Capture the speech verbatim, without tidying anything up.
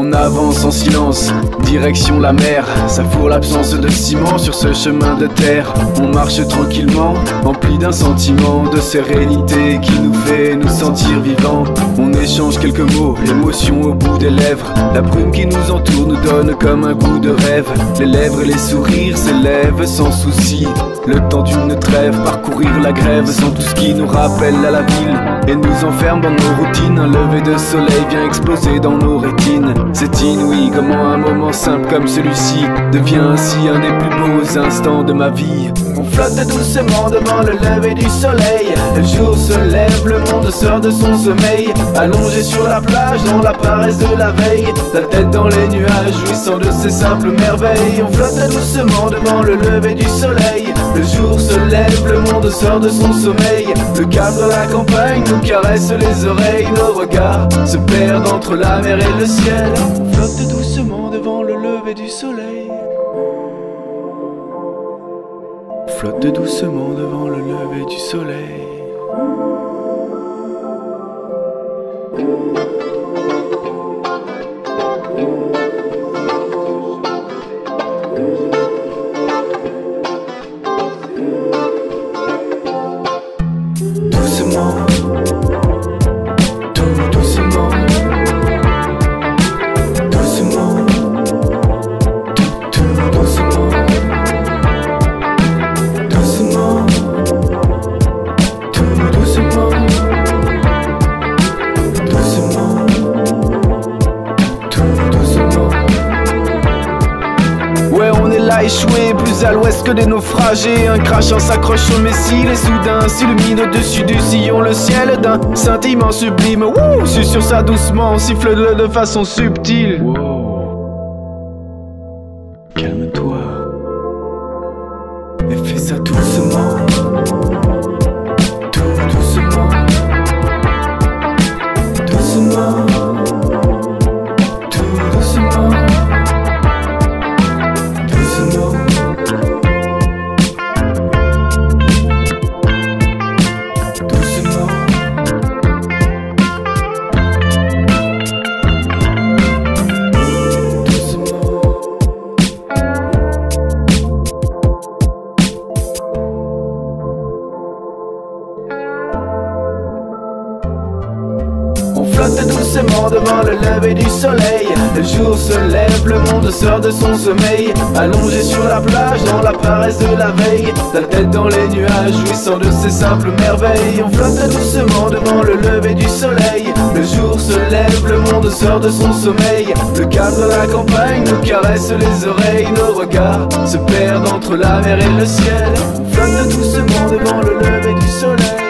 On avance en silence, direction la mer. Ça fourre l'absence de ciment sur ce chemin de terre. On marche tranquillement, empli d'un sentiment de sérénité qui nous fait nous sentir vivants. On échange quelques mots, l'émotion au bout des lèvres. La brume qui nous entoure nous donne comme un goût de rêve. Les lèvres et les sourires s'élèvent sans souci. Le temps d'une trêve, parcourir la grève sans tout ce qui nous rappelle à la ville et nous enferme dans nos routines. Un lever de soleil vient exploser dans nos rétines. C'est inouï comment un moment simple comme celui-ci devient ainsi un des plus beaux instants de ma vie. On flotte doucement devant le lever du soleil. Le jour se lève, le monde sort de son sommeil. Allongé sur la plage dans la paresse de la veille, la tête dans les nuages, jouissant de ces simples merveilles. On flotte doucement devant le lever du soleil. Le jour se lève, le monde sort de son sommeil. Le calme de la campagne nous caresse les oreilles. Nos regards se perdent entre la mer et le ciel. On flotte doucement devant le lever du soleil. On flotte doucement devant le lever du soleil. Doucement, tout doucement, doucement, tout, tout doucement, doucement, tout doucement, doucement, tout doucement. Ouais, on est là échoué, plus à l'ouest que des naufragés. Un crachant s'accroche au messie, et soudain s'illumine au-dessus du sillon le ciel d'un scintillement sublime. Wouh, sur ça doucement, siffle-le de façon subtile. Wow. Calme-toi et fais ça doucement, tout doucement, doucement, tout doucement, doucement. On flotte doucement devant le lever du soleil. Le jour se lève, le monde sort de son sommeil. Allongé sur la plage dans la paresse de la veille, la tête dans les nuages, jouissant de ces simples merveilles. On flotte doucement devant le lever du soleil. Le jour se lève, le monde sort de son sommeil. Le calme de la campagne nous caresse les oreilles. Nos regards se perdent entre la mer et le ciel. On flotte doucement devant le lever du soleil.